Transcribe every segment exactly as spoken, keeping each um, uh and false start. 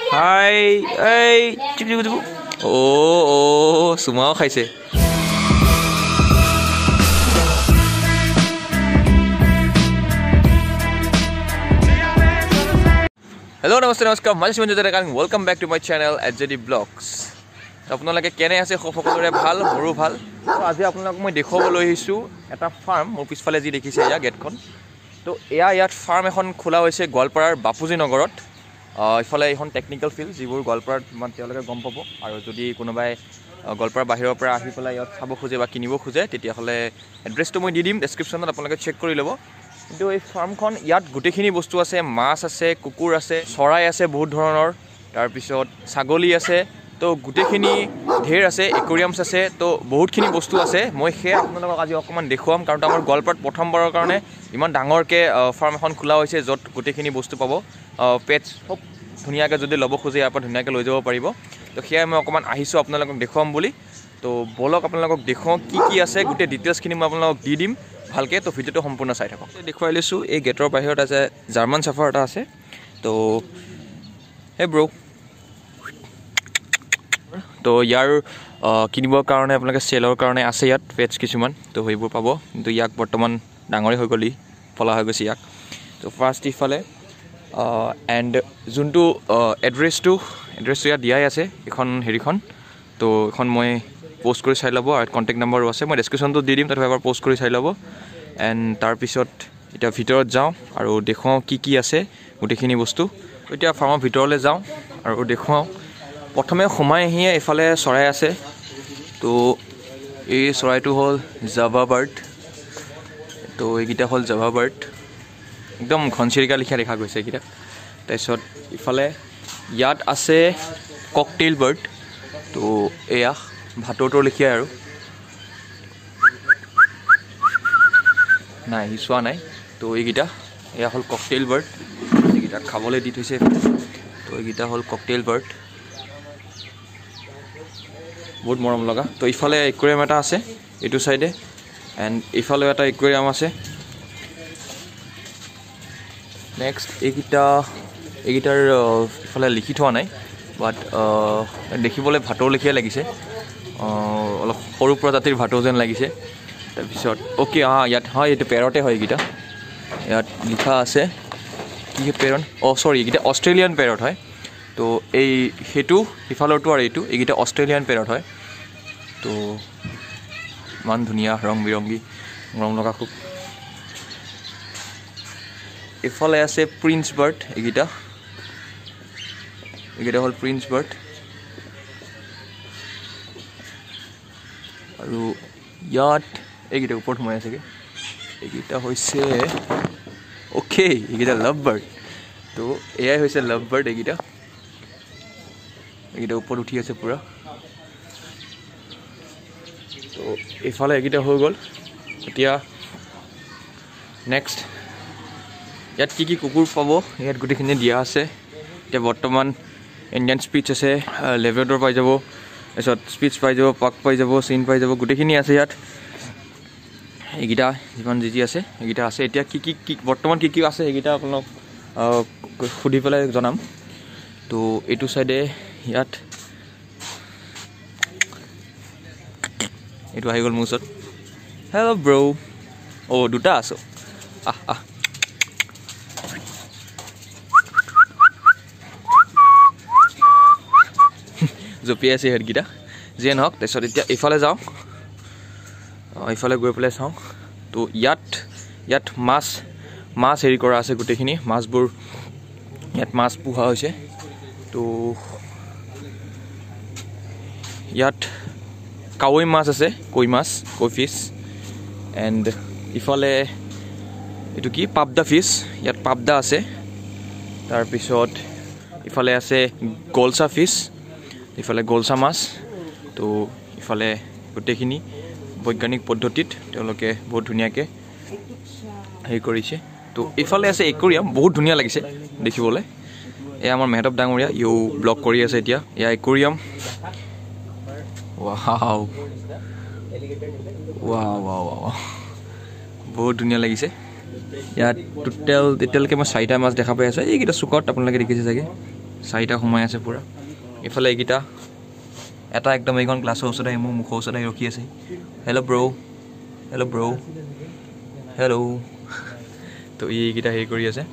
হাই এই চিপি চিপি অ অ সুমাও খাইছে Hello, namaste, namaskar. My name is Manju and welcome back to my channel at J D Vlogs. So, আপোনালোকে কেনে আছে সকলোৰে ভাল মোৰো ভাল তো আজি আপোনালোকক মই দেখুৱাবলৈ আহিছো এটা ফাৰ্ম মোৰ পিছফালে যি দেখিছে ইয়া গেটখন তো এয়া ইয়াত ফাৰ্ম এখন খোলা হৈছে গোৱালপাৰাৰ বাপুজি নগৰত ইফালে এখন টেকনিক্যাল ফিল্ড যিবোৰ গোৱালপাৰাত মানে তেওঁলোকে গম পাব আৰু যদি কোনোবাই গোৱালপাৰাৰ বাহিৰৰ পৰা আহি পেলাই ইয়াত চাব খোজে বা কিনিব খোজে তেতিয়াহ'লে এড্ৰেছটো মই দি দিম ডেছক্ৰিপশ্যনত আপোনালোকে চেক কৰি ল'ব কিন্তু এই ফাৰ্মখন ইয়াত গোটেইখিনি বস্তু আছে মাছ আছে কুকুৰ আছে চৰাই আছে বহুত ধৰণৰ তাৰপিছত ছাগলী আছে তো গোটেইখিনি ঢেৰ আছে একুৰিয়ামছ আছে তো বহুতখিনি বস্তু আছে মই সেই আপোনালোকক আজি অকণমান দেখুৱাম কাৰণ আমাৰ গোৱালপাৰাত প্ৰথমবাৰৰ কাৰণে ইমান ডাঙৰকৈ ফাৰ্ম এখন খোলা হৈছে য'ত গোটেইখিনি বস্তু পাব পেটছ সব ধুনীয়াকৈ যদি ল'ব খোজে ইয়াৰ পৰা ধুনীয়াকৈ লৈ যাব পাৰিব তো সেয়াই মই অকণমান আহিছোঁ আপোনালোকক দেখুৱাম বুলি তো বলক আপোনালোকক দেখুৱাওঁ কি কি আছে গোটেই ডিটেইলছখিনি মই আপোনালোকক দি দিম ভালকৈ তো ভিডিঅ'টো সম্পূৰ্ণ চাই থাকক দেখুৱাই লৈছোঁ এই গেটৰ বাহিৰত আছে জাৰ্মান চাফাৰ এটা আছে তো হে ব্ৰ' তো ইয়াৰ কিনিবৰ কাৰণে আপোনালোকে চেলৰ কাৰণে আছে ইয়াত পেটছ কিছুমান তো সেইবোৰ পাব কিন্তু ইয়াক বৰ্তমান ডাঙৰেই হৈ গ'লি ফলা হৈ গৈছে ইয়াক তো ফাৰ্ষ্ট ইফালে এণ্ড যোনটো এড্ৰেছটো এড্ৰেছটো ইয়াত দিয়াই আছে এখন হেৰিখন তো এখন মই পোষ্ট কৰি চাই ল'ব আৰু কণ্টেক্ট নাম্বাৰো আছে মই ডেছক্ৰিপশ্যনটো দি দিম তাত এবাৰ পোষ্ট কৰি চাই ল'ব এণ্ড তাৰপিছত এতিয়া ভিতৰত যাওঁ আৰু দেখুৱাওঁ কি কি আছে গোটেইখিনি বস্তু এতিয়া ফাৰ্মৰ ভিতৰলৈ যাওঁ আৰু দেখুৱাওঁ প্ৰথমে সোমাই আহিয়ে এইফালে চৰাই আছে তো এই চৰাইটো হ'ল জাভা বাৰ্ড তো এইকেইটা হ'ল জাভা বাৰ্ড একদম ঘনচিৰিকা লিখা দেখা গৈছে এইকেইটা তাৰপিছত ইফালে ইয়াত আছে ককটেইল বাৰ্ড তো এয়া ভাটৌটোৰ লিখিয়া আৰু নাই সি চোৱা নাই তো এইকেইটা এয়া হ'ল ককটেইল বাৰ্ড এইকেইটা খাবলৈ দি থৈছে তো এইকেইটা হ'ল ককটেইল বাৰ্ড বহুত মৰম লগা তো ইফালে একুৰিয়াম এটা আছে এইটো চাইডে এণ্ড ইফালেও এটা একুৰিয়াম আছে নেক্সট এইকেইটা এইকেইটাৰ ইফালে লিখি থোৱা নাই বাট দেখিবলৈ ভাটৌ লেখীয়া লাগিছে অলপ সৰু প্ৰজাতিৰ ভাটৌ যেন লাগিছে তাৰপিছত অ'কে অঁ ইয়াত হয় এইটো পেৰতে হয় এইকেইটা ইয়াত লিখা আছে কি পেৰণ অঁ চৰি এইকেইটা অষ্ট্ৰেলিয়ান পেৰট হয় তো এই সেইটো সিফালৰটো আৰু এইটো এইকেইটা অষ্ট্ৰেলিয়ান পেৰট হয় তো ইমান ধুনীয়া ৰং বিৰংগী ৰং লগা খুব এইফালে আছে প্ৰিন্স বাৰ্ড এইকেইটা এইকেইটা হ'ল প্ৰিন্স বাৰ্ড আৰু ইয়াত এইকেইটা ওপৰত সোমাই আছেগৈ এইকেইটা হৈছে অ'কে এইকেইটা লাভ বাৰ্ড তো এয়াই হৈছে লাভ বাৰ্ড এইকেইটা এইকেইটা ওপৰত উঠি আছে পূৰা তো এইফালে এইকেইটা হৈ গ'ল এতিয়া নেক্সট ইয়াত কি কি কুকুৰ পাব ইয়াত গোটেইখিনি দিয়া আছে এতিয়া বৰ্তমান ইণ্ডিয়ান স্পিচ আছে লেভেডৰ পাই যাব তাৰপিছত স্পিচ পাই যাব পাক পাই যাব চিন পাই যাব গোটেইখিনি আছে ইয়াত এইকেইটা যিমান যি যি আছে এইকেইটা আছে এতিয়া কি কি কি বৰ্তমান কি কি আছে সেইকেইটা আপোনাক সুধি পেলাই জনাম তো এইটো চাইডে ইয়াত এইটো আহি গ'ল মোৰ ওচৰত হেল্ল' ব্ৰ' অ' দুটা আছো আহ আহ জঁপিয়াই আছে সিহঁতকেইটা যিয়ে নহওক তাৰপিছত এতিয়া এইফালে যাওঁ এইফালে গৈ পেলাই চাওঁ তো ইয়াত ইয়াত মাছ মাছ হেৰি কৰা আছে গোটেইখিনি মাছবোৰ ইয়াত মাছ পোহা হৈছে তো ইয়াত কাৱৈ মাছ আছে কৈ মাছ কৈ ফিছ এণ্ড ইফালে এইটো কি পাবদা ফিছ ইয়াত পাবদা আছে তাৰপিছত ইফালে আছে গলচা ফিছ ইফালে গলচা মাছ তো ইফালে গোটেইখিনি বৈজ্ঞানিক পদ্ধতিত তেওঁলোকে বহুত ধুনীয়াকৈ হেৰি কৰিছে তো এইফালে আছে একুৰিয়াম বহুত ধুনীয়া লাগিছে দেখিবলৈ এয়া আমাৰ মেহতাব ডাঙৰীয়া ইও ব্লগ কৰি আছে এতিয়া এয়া aquarium wow wow wow wow বহুত ধুনীয়া লাগিছে ইয়াত টোটেল এতিয়ালৈকে মই চাৰিটা মাছ দেখা পাই আছোঁ এইকেইটা চুকত আপোনালোকে দেখিছে চাগে চাৰিটা সোমাই আছে পূৰা ইফালে এইকেইটা এটা একদম এইখন গ্লাছৰ ওচৰত আহি মোৰ মুখৰ ওচৰত আহি ৰখি আছে hello' bro' hello' bro' hello' তো এইকেইটা হেৰি কৰি আছে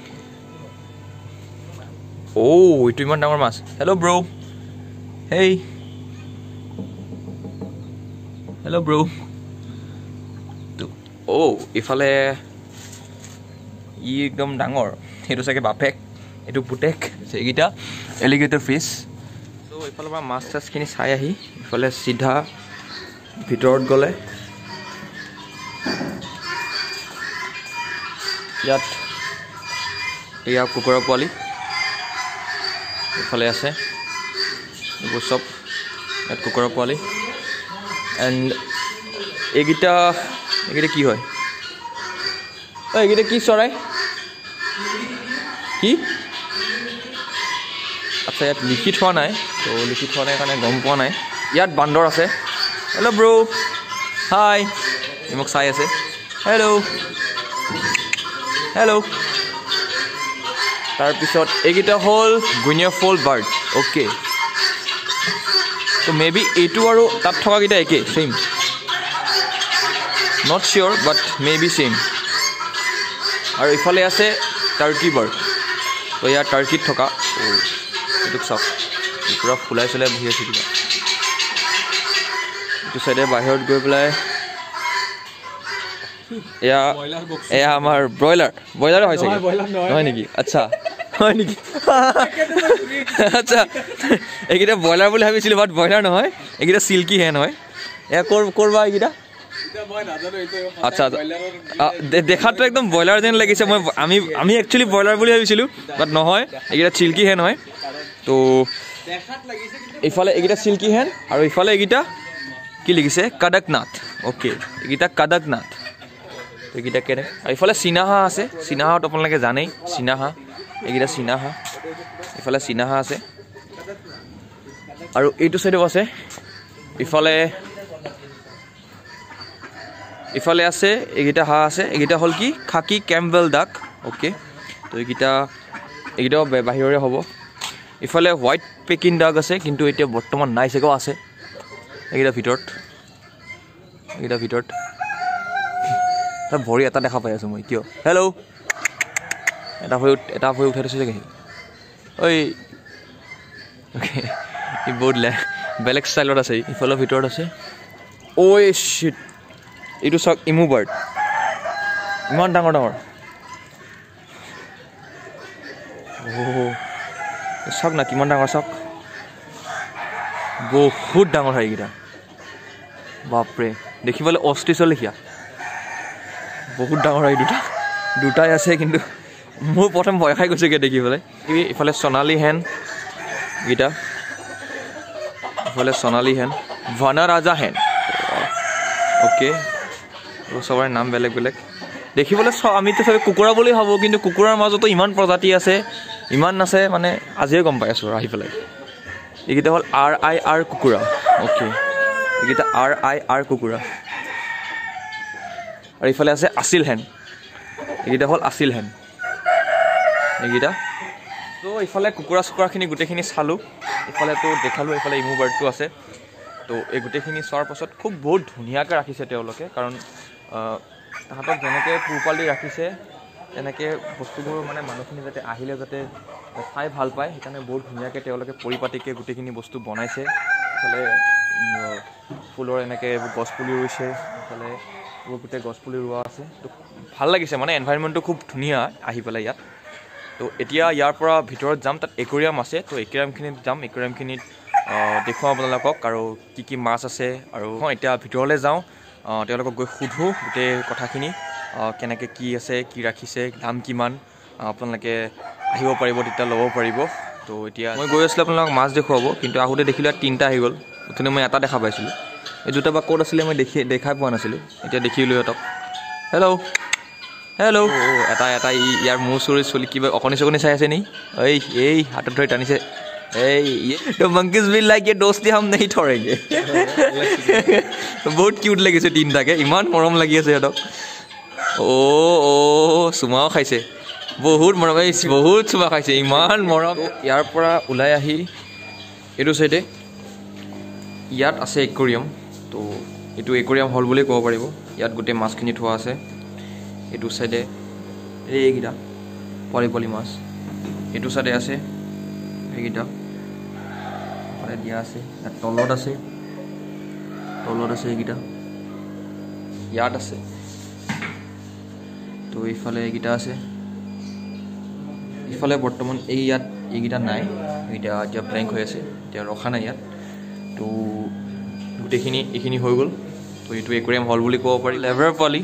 অ' এইটো ইমান ডাঙৰ মাছ হেল্ল' ব্ৰ' হেই হেল্ল' ব্ৰ' অ' ইফালে ই একদম ডাঙৰ সেইটো চাগে বাপেক এইটো পুতেক সেইকেইটা এলিগেটৰ ফিছ ত' এইফালৰ পৰা মাছ চাছখিনি চাই আহি ইফালে চিধা ভিতৰত গ'লে ইয়াত এয়া কুকুৰা পোৱালি এইফালে আছে এইবোৰ চব ইয়াত কুকুৰা পোৱালি এণ্ড এইকেইটা এইকেইটা কি হয় অ' এইকেইটা কি চৰাই কি আচ্ছা ইয়াত লিখি থোৱা নাই তো লিখি থোৱা নাই কাৰণে গম পোৱা নাই ইয়াত বান্দৰ আছে হেল্ল' ব্ৰ' হাই মোক চাই আছে হেল্ল' হেল্ল' তাৰপিছত এইকেইটা হ'ল গুইনিয়া ফল বাৰ্ড অ'কে তো মে বি এইটো আৰু তাত থকাকেইটা একে same not sure but maybe same আৰু ইফালে আছে টাৰ্কি বাৰ্ড তো ইয়াৰ টাৰ্কিত থকা অ' এইটোক চাওক পূৰা ফুলাই চলাই বহি আছে কিবা এইটো চাইডে বাহিৰত গৈ পেলাই এয়া এয়া আমাৰ ব্ৰইলাৰ ব্ৰইলাৰে হয় চাগে নহয় নেকি আচ্ছা হয় নেকি আচ্ছা এইকেইটা ব্ৰইলাৰ বুলি ভাবিছিলোঁ বাট ব্ৰইলাৰ নহয় এইকেইটা চিল্কি হেন হয় এয়া ক'ৰ ক'ৰবা এইকেইটা আচ্ছা দেখাতটো একদম ব্ৰইলাৰ যেন লাগিছে মই আমি আমি একচুৱেলি ব্ৰইলাৰ বুলি ভাবিছিলোঁ বাট নহয় এইকেইটা চিল্কি হেন হয় তো ইফালে এইকেইটা চিল্কি হেন আৰু ইফালে এইকেইটা কি লিখিছে কাডকনাথ অ'কে এইকেইটা কাডকনাথ এইকেইটা কেনে আৰু ইফালে চীনাহাঁহ আছে চীনাহাঁহত আপোনালোকে জানেই চীনাহাঁহ এইকেইটা চীনাহাঁহ ইফালে চীনাহাঁহ আছে আৰু এইটো চাইডেও আছে ইফালে ইফালে আছে এইকেইটা হাঁহ আছে এইকেইটা হ'ল কি খাকী কেম্পবেল ডাক অ'কে তো এইকেইটা এইকেইটাও বাহিৰৰে হ'ব ইফালে হোৱাইট পেকিং ডাক আছে কিন্তু এতিয়া বৰ্তমান নাই চাগেও আছে এইকেইটা ভিতৰত এইকেইটা ভিতৰত ভৰি এটা দেখা পাই আছোঁ মই কিয় হেল্ল' এটা ভৰি এটা ভৰি উঠাই থৈছোঁ চাগে ঐ অ'কে ই বহুত বেলেগ ষ্টাইলত আছে ইফালৰ ভিতৰত আছে ঐ চিট এইটো চাওক ইমু বাৰ্ড ইমান ডাঙৰ ডাঙৰ অ' চাওক না কিমান ডাঙৰ চাওক বহুত ডাঙৰ হয় এইকেইটা বাপৰে দেখিবলৈ অষ্ট্ৰিচৰ লেখীয়া বহুত ডাঙৰ হয় দুটা দুটাই আছে কিন্তু মোৰ প্ৰথম ভয় খাই গৈছেগৈ দেখি পেলাই ইফালে সোণালী হেন গীতা ইফালে সোণালী হেন ভানাৰাজা হেন অ'কে চবৰে নাম বেলেগ বেলেগ দেখিবলৈ চ আমিতো চবে কুকুৰা বুলি ভাবোঁ কিন্তু কুকুৰাৰ মাজতো ইমান প্ৰজাতি আছে ইমান আছে মানে আজিয়ে গম পাই আছোঁ আহি পেলাই এইকেইটা হ'ল আৰ আই আৰ কুকুৰা অ'কে এইকেইটা আৰ আই আৰ কুকুৰা আৰু ইফালে আছে আছিল হেন এইকেইটা হ'ল আছিল হেন এইকেইটা তো ইফালে কুকুৰা চুকুৰাখিনি গোটেইখিনি চালোঁ ইফালেতো দেখালোঁ এইফালে ইমু বাৰ্ডটো আছে তো এই গোটেইখিনি চোৱাৰ পাছত খুব বহুত ধুনীয়াকৈ ৰাখিছে তেওঁলোকে কাৰণ তাহাঁতক যেনেকৈ পোহপাল দি ৰাখিছে তেনেকৈ বস্তুবোৰ মানে মানুহখিনি যাতে আহিলে যাতে চাই ভাল পায় সেইকাৰণে বহুত ধুনীয়াকৈ তেওঁলোকে পৰিপাটিকৈ গোটেইখিনি বস্তু বনাইছে ইফালে ফুলৰ এনেকৈ গছপুলি ৰুইছে ইফালে এইবোৰ গোটেই গছপুলি ৰোৱা আছে তো ভাল লাগিছে মানে এনভাইৰনমেণ্টটো খুব ধুনীয়া আহি পেলাই ইয়াত তো এতিয়া ইয়াৰ পৰা ভিতৰত যাম তাত একুৰিয়াম আছে তো একুৰিয়ামখিনিত যাম একুৰিয়ামখিনিত দেখুৱাম আপোনালোকক আৰু কি কি মাছ আছে আৰু এতিয়া ভিতৰলৈ যাওঁ তেওঁলোকক গৈ সোধোঁ গোটেই কথাখিনি কেনেকৈ কি আছে কি ৰাখিছে দাম কিমান আপোনালোকে আহিব পাৰিব তেতিয়া ল'ব পাৰিব তো এতিয়া মই গৈ আছিলোঁ আপোনালোকক মাছ দেখুৱাব কিন্তু আহোঁতে দেখিলোঁ ইয়াত তিনিটা আহি গ'ল অথনি মই এটা দেখা পাইছিলোঁ এই দুটা বা ক'ত আছিলে মই দেখি দেখাই পোৱা নাছিলোঁ এতিয়া দেখিলোঁ সিহঁতক হেল্ল' হেল্ল' এটা এটা ই ইয়াৰ মূৰ চুৰি চলি কিবা অকণি চকণি চাই আছে নি এই এই হাতত ধৰি টানিছে এই তো মংকিজ বিল লাইক ये दोस्ती हम नहीं छोड़ेंगे বহুত কিউট লাগিছে তিনিটাকে ইমান মৰম লাগি আছে সিহঁতক অ' অ' চুমাও খাইছে বহুত মৰম পাইছে বহুত চুমা খাইছে ইমান মৰম ইয়াৰ পৰা ওলাই আহি এইটো চাইডে ইয়াত আছে একুৰিয়াম তো এইটো একুৰিয়াম হল বুলি ক'ব পাৰিব ইয়াত গোটেই মাছখিনি থোৱা আছে এইটো চাইডে এইকেইটা পলি পলি মাছ এইটো চাইডে আছে এইকেইটা ফালে দিয়া আছে ইয়াত তলত আছে তলত আছে এইকেইটা ইয়াত আছে তো এইফালে এইকেইটা আছে ইফালে বৰ্তমান এই ইয়াত এইকেইটা নাই এইটা এতিয়া ব্লেংক হৈ আছে এতিয়া ৰখা নাই ইয়াত তো গোটেইখিনি এইখিনি হৈ গ'ল তো এইটো একুৰিয়াম হল বুলি ক'ব পাৰি লেভাৰ পোৱালি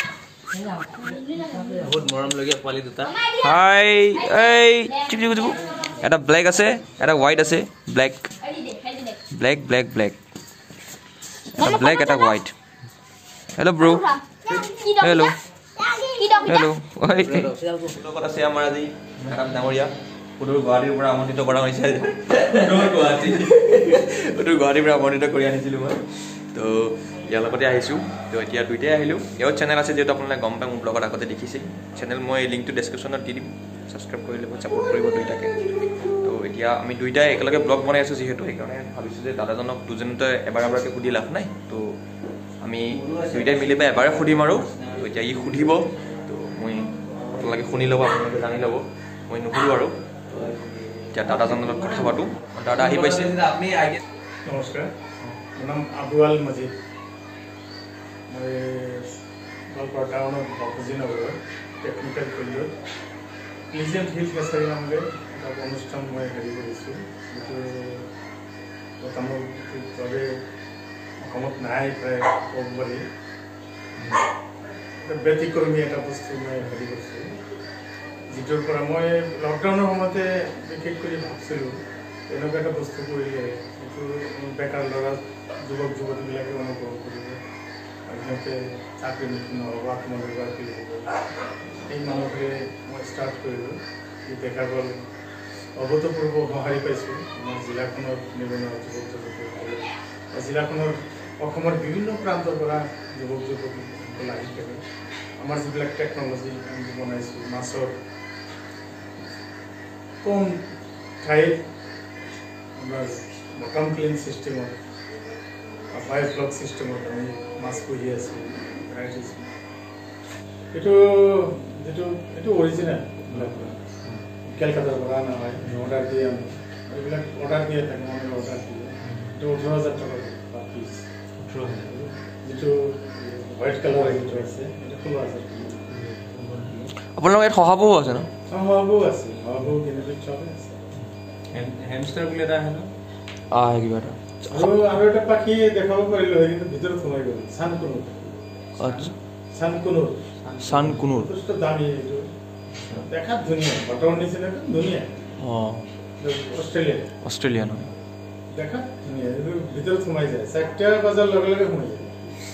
বহুত মৰমলগীয়া পোৱালি দুটা হাই এই চিপি দিব এটা ব্লেক আছে এটা হোৱাইট আছে ব্লেক ব্লেক ব্লেক ব্লেক এটা ব্লেক এটা white hello' bro hello' hello' লগত আছে আমাৰ আজি মেডাম ডাঙৰীয়া সুদূৰ গুৱাহাটীৰ পৰা আমন্ত্ৰিত কৰা হৈছে সুদূৰ গুৱাহাটী সুদূৰ গুৱাহাটীৰ পৰা আমন্ত্ৰিত কৰি আনিছিলোঁ মই তো ইয়াৰ লগতে আহিছোঁ তো এতিয়া দুইটাই আহিলোঁ ইয়াৰ চেনেল আছে যিহেতু আপোনালোকে গম পায় মোৰ ব্লগত আগতে দেখিছে চেনেল মই লিংকটো ডেছক্ৰিপশ্যনত দি দিম ছাবস্ক্ৰাইব কৰি ল'ব ছাপোৰ্ট কৰিব দুইটাকে তো এতিয়া আমি দুইটাই একেলগে ব্লগ বনাই আছোঁ যিহেতু সেইকাৰণে ভাবিছোঁ যে দাদাজনক দুজনতে এবাৰ এবাৰকৈ সুধি লাভ নাই তো আমি দুইটাই মিলি পাই এবাৰে সুধিম আৰু তো এতিয়া ই সুধিব তো মই আপোনালোকে শুনি ল'ব আপোনালোকে জানি ল'ব মই নুসুধোঁ আৰু এতিয়া দাদাজনৰ লগত কথা পাতোঁ দাদা আহি পাইছে আপুনি নমস্কাৰ মোৰ নাম আবুৱাল মজিদ মই গোৱালপাৰা টাউনত বাপুজি নগৰৰ টেকনিকেল ফিল্ডত প্লিজেণ্ট হিল কেচাৰী নামেৰে এটা অনুষ্ঠান মই হেৰি কৰিছোঁ যিটো গতানুগতিকভাৱে অসমত নাই প্ৰায় ক'ব পাৰি ব্যতিক্ৰমী এটা বস্তু মই হেৰি কৰিছোঁ যিটোৰ পৰা মই লকডাউনৰ সময়তে বিশেষ কৰি ভাবিছিলোঁ এনেকুৱা এটা বস্তু কৰিলে এইটো বেকাৰ ল'ৰা যুৱক যুৱতীবিলাকে অনুভৱ কৰিব আৰু সিহঁতে চাকৰি নহ'ব আত্মনিৰ্ভৰ হ'ব সেই মানুহকে মই ষ্টাৰ্ট কৰিলোঁ এই বেকাৰৰ অভূতপূৰ্ব সঁহাৰি পাইছোঁ আমাৰ জিলাখনৰ নিবনুৱা যুৱক যুৱতীসকলে জিলাখনৰ অসমৰ বিভিন্ন প্ৰান্তৰ পৰা যুৱক যুৱতীসকল আহি থাকে আমাৰ যিবিলাক টেকন'লজি আমি বনাইছোঁ মাছৰ কম ঠাইত আমাৰ বটম ক্লিন ছিষ্টেমত বাই ব্লক ছিষ্টেমত আমি মাছ পুহি আছোঁ ভেৰাইটিজ এইটো যিটো এইটো অৰিজিনেল কেলকাতাৰ পৰা অনা হয় অৰ্ডাৰ দিয়ে আমি এইবিলাক অৰ্ডাৰ দিয়ে থাকে আমি অৰ্ডাৰ দিয়ে এইটো ওঠৰ হাজাৰ টকা পাৰ পিচ ওঠৰ হাজাৰ যিটো হোৱাইট কালাৰ যিটো আছে এইটো ষোল্ল হাজাৰ আপোনালোকৰ ইয়াত শহাপহু আছে ন শহাপহু আছে শহাপহু কেনেকৈ চলে আছে হেমষ্টাৰ বুলি এটা আহে ন আহে কিবা এটা আৰু আৰু এটা পাখি দেখাব পাৰিলোঁ হয় কিন্তু ভিতৰত সোমাই গ'ল চানকুনুৰ আচ্ছা চানকুনুৰ চানকুনুৰ যথেষ্ট দামী এইটো দেখাত ধুনীয়া বটৰ নিচিনা ধুনীয়া অঁ অষ্ট্ৰেলিয়া অষ্ট্ৰেলিয়া নহয় দেখাত ধুনীয়া এইটো ভিতৰত সোমাই যায় চাৰিটা বজাৰ লগে লগে সোমাই যায়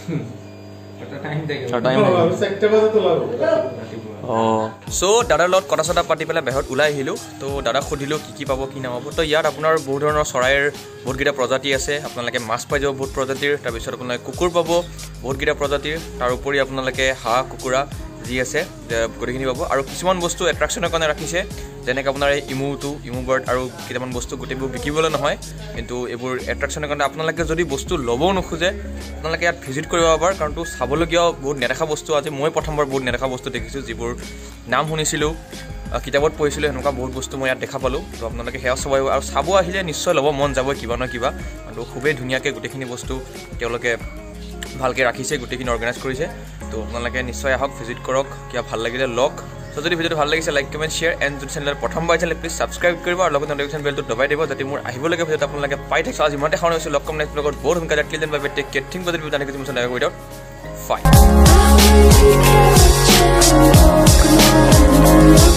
অঁ চ' দাদাৰ লগত কথা চথা পাতি পেলাই বাহিৰত ওলাই আহিলোঁ তো দাদাক সুধিলোঁ কি কি পাব কি নাপাব তো ইয়াত আপোনাৰ বহুত ধৰণৰ চৰাইৰ বহুতকেইটা প্ৰজাতি আছে আপোনালোকে মাছ পাই যাব বহুত প্ৰজাতিৰ তাৰপিছত আপোনালোকে কুকুৰ পাব বহুতকেইটা প্ৰজাতিৰ তাৰ উপৰি আপোনালোকে হাঁহ কুকুৰা যি আছে গোটেইখিনি পাব আৰু কিছুমান বস্তু এট্ৰেকশ্যনৰ কাৰণে ৰাখিছে যেনেকৈ আপোনাৰ এই ইমুটো ইমু বাৰ্ড আৰু কেইটামান বস্তু গোটেইবোৰ বিকিবলৈ নহয় কিন্তু এইবোৰ এট্ৰেকশ্যনৰ কাৰণে আপোনালোকে যদি বস্তু ল'বও নোখোজে আপোনালোকে ইয়াত ভিজিট কৰিব পাৰে কাৰণ তো চাবলগীয়াও বহুত নেদেখা বস্তু আছে মই প্ৰথমবাৰ বহুত নেদেখা বস্তু দেখিছোঁ যিবোৰ নাম শুনিছিলোঁ কিতাপত পঢ়িছিলোঁ সেনেকুৱা বহুত বস্তু মই ইয়াত দেখা পালোঁ তো আপোনালোকে সেয়া চাব আৰু চাব আহিলে নিশ্চয় ল'ব মন যাব কিবা নহয় কিবা আৰু খুবেই ধুনীয়াকৈ গোটেইখিনি বস্তু তেওঁলোকে ভালকৈ ৰাখিছে গোটেইখিনি অৰ্গেনাইজ কৰিছে তো আপোনালোকে নিশ্চয় আহক ভিজিট কৰক কিবা ভাল লাগিলে লওক তো যদি ভিডিঅ'টো ভাল লাগিছে লাইক কমেণ্ট শ্বেয়াৰ এণ্ড যদি চেনেল প্ৰথমবাৰ চেনেল প্লিজ ছাবস্ক্ৰাইব কৰিব আৰু লগত নটিফিকেশ্যন বেলটো দবাই দিব যাতে মোৰ আহিবলগীয়া ভিডিঅ'টো আপোনালোকে পাই থাকে আজি ইমানতে খাওঁ হৈছোঁ লগ কম নেক্সট ব্লগত বহুত সোনকালে till then bye bye take care think positive জানি কিছু মোচন নাইক উইদাউট ফাইন